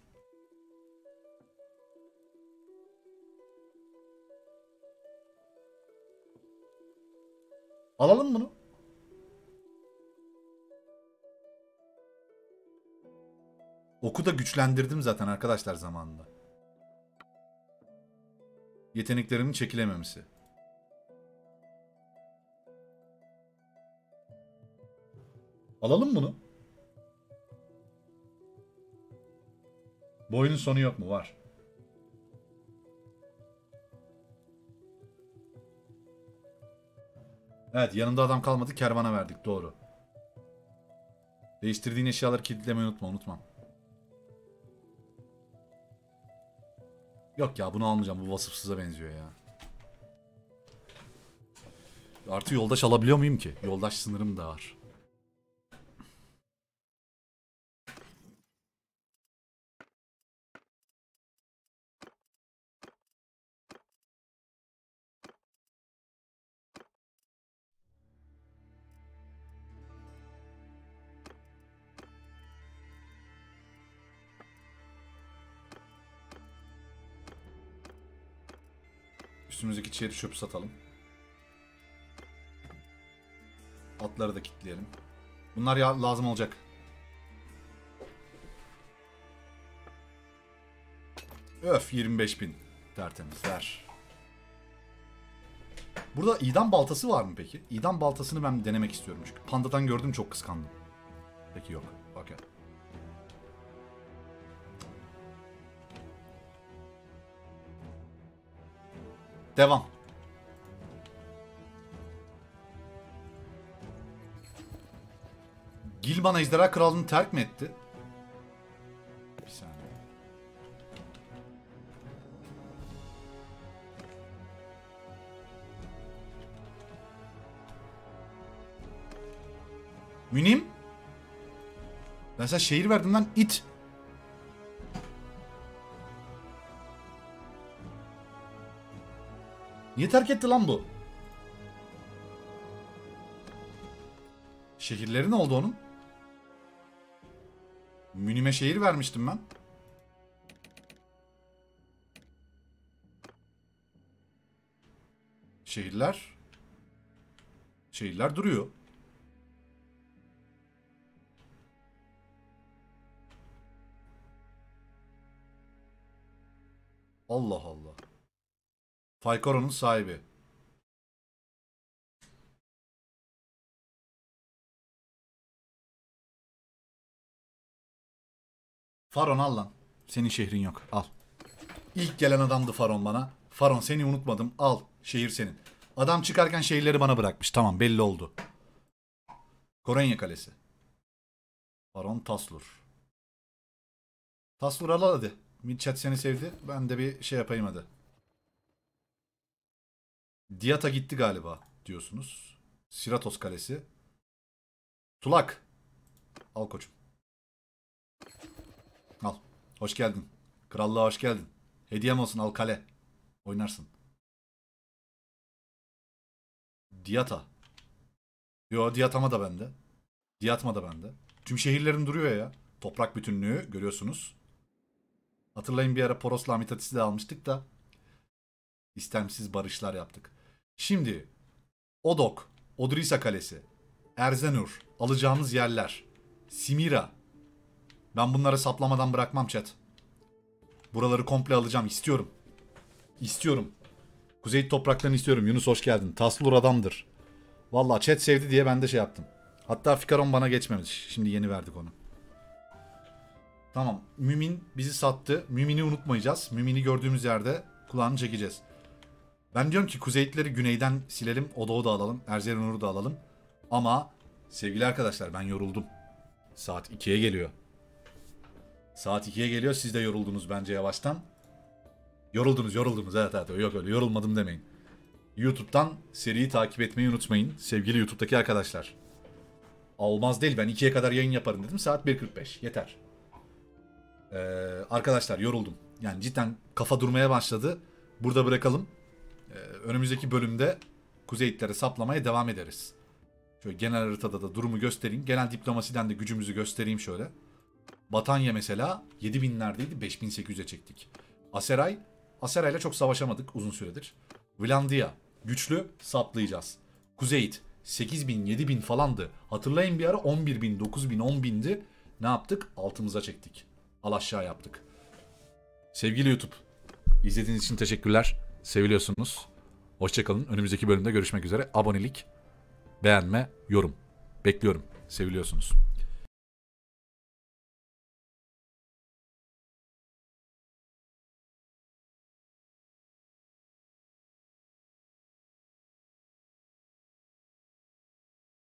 Alalım bunu. Oku da güçlendirdim zaten arkadaşlar zamanında. Yeteneklerimin çekilememesi. Alalım bunu. Bu oyunun sonu yok mu? Var. Evet yanımda adam kalmadı kervana verdik doğru. Değiştirdiğin eşyaları kilitlemeyi unutma unutmam. Yok ya bunu almayacağım bu vasıfsıza benziyor ya. Artı yoldaş alabiliyor muyum ki? Yoldaş sınırım da var. Üstümüzdeki çeri çöpü satalım. Atları da kilitleyelim. Bunlar ya lazım olacak. Öf yirmi beş bin. Tertemiz ver. Burada idam baltası var mı peki? İdam baltasını ben denemek istiyorum çünkü. Panda'dan gördüm çok kıskandım. Peki yok. Okey. Devam. Gil bana ejderha krallığını terk mi etti? Bir saniye. Münim? Ben sana şehir verdim lan it. Niye terk etti lan bu? Şehirleri ne oldu onun? Münim'e şehir vermiştim ben. Şehirler. Şehirler duruyor. Allah Allah. Faykoro'nun sahibi. Faron al lan. Senin şehrin yok. Al. İlk gelen adamdı Faron bana. Faron seni unutmadım. Al. Şehir senin. Adam çıkarken şehirleri bana bırakmış. Tamam belli oldu. Korenya Kalesi. Faron Taslur. Taslur al hadi. Midchat seni sevdi. Ben de bir şey yapayım hadi. Diyata gitti galiba diyorsunuz. Siratos Kalesi. Tulak. Al koçum. Al. Hoş geldin. Krallığa hoş geldin. Hediyem olsun al kale. Oynarsın. Diyata. Yo Diyatama da bende. Diyatma da bende. Tüm şehirlerin duruyor ya. Toprak bütünlüğü görüyorsunuz. Hatırlayın bir ara Poros'la Amitatis'i de almıştık da istemsiz barışlar yaptık. Şimdi Odok, Odrisa Kalesi, Erzenur, alacağımız yerler, Simira. Ben bunları saplamadan bırakmam chat. Buraları komple alacağım. İstiyorum. İstiyorum. Kuzey topraklarını istiyorum. Yunus hoş geldin. Taslur adamdır. Vallahi chat sevdi diye ben de şey yaptım. Hatta Fikaron bana geçmemiş. Şimdi yeni verdik onu. Tamam. Mümin bizi sattı. Mümin'i unutmayacağız. Mümin'i gördüğümüz yerde kulağını çekeceğiz. Ben diyorum ki Kuzeyitleri güneyden silelim. Odoğu da alalım. Erzurum'u da alalım. Ama sevgili arkadaşlar ben yoruldum. Saat ikiye geliyor. Saat ikiye geliyor. Siz de yoruldunuz bence yavaştan. Yoruldunuz yoruldunuz. Evet evet. Yok öyle yorulmadım demeyin. YouTube'dan seriyi takip etmeyi unutmayın. Sevgili YouTube'daki arkadaşlar. Olmaz değil. Ben ikiye kadar yayın yaparım dedim. Saat bir kırk beş. Yeter. Ee, arkadaşlar yoruldum. Yani cidden kafa durmaya başladı. Burada bırakalım. Ee, önümüzdeki bölümde Kuzeyitleri saplamaya devam ederiz. Şöyle genel haritada da durumu göstereyim. Genel diplomasiden de gücümüzü göstereyim şöyle. Batanya mesela yedi binlerdeydi. beş bin sekiz yüze çektik. Aseray. Aseray'la çok savaşamadık uzun süredir. Vlandia. Güçlü saplayacağız. Kuzeyit. sekiz bin yedi bin falandı. Hatırlayın bir ara on bir bin dokuz bin on bindi. Ne yaptık? Altımıza çektik. Al aşağı yaptık. Sevgili YouTube. İzlediğiniz için teşekkürler. Seviliyorsunuz. Hoşçakalın. Önümüzdeki bölümde görüşmek üzere. Abonelik, beğenme, yorum. Bekliyorum. Seviliyorsunuz.